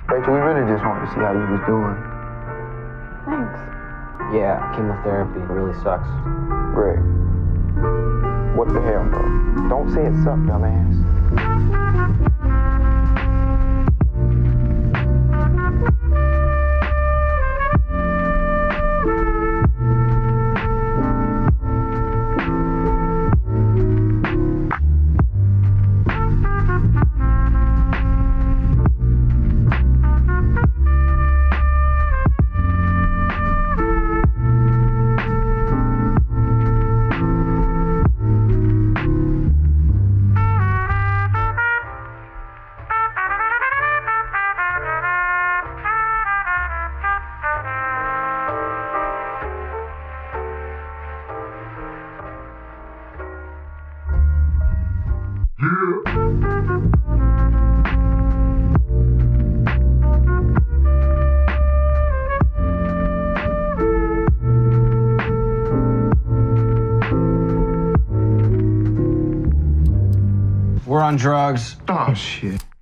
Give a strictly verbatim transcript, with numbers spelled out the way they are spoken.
Rachel, we really just wanted to see how you was doing. Thanks. Yeah, chemotherapy really sucks. Greg, what the hell, bro? Don't say it sucked, dumbass. We're on drugs. Oh, shit.